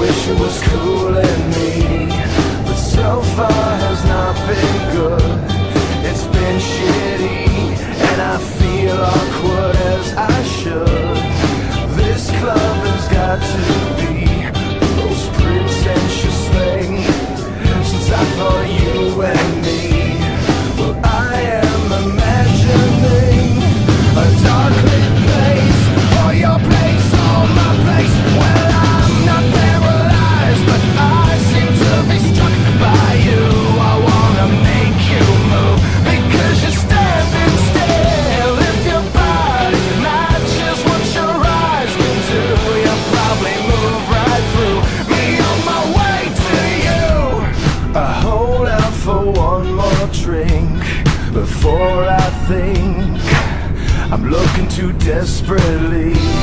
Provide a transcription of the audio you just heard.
wish it was cooling me, but so far has not been good. It's been shitty, and I feel awkward as I should. This club has got to be the most pretentious thing since I thought you and me. Well, I am imagining a dark lit place, or your place, or my place. Well, I'm not paralyzed, but I seem to be struck by you. I wanna make you move, because you're standing still. If your body matches what your eyes can do, you'll probably move right through me on my way to you. I hold out for one more drink before I think I'm looking too desperately